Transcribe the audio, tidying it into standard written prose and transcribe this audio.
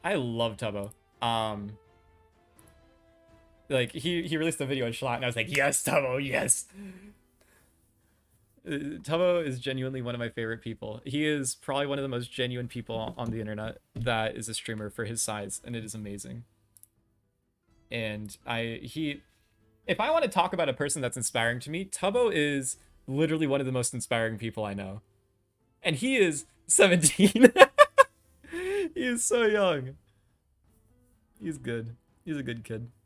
I love Tubbo. Like he released a video in Schlatt, and I was like, yes, Tubbo, yes. Tubbo is genuinely one of my favorite people. He is probably one of the most genuine people on the internet that is a streamer for his size, and it is amazing. And if I want to talk about a person that's inspiring to me, Tubbo is literally one of the most inspiring people I know. And he is 17. He is so young. He's good. He's a good kid.